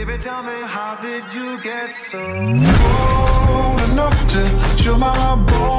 Baby, tell me, how did you get so cold enough to chill my bones?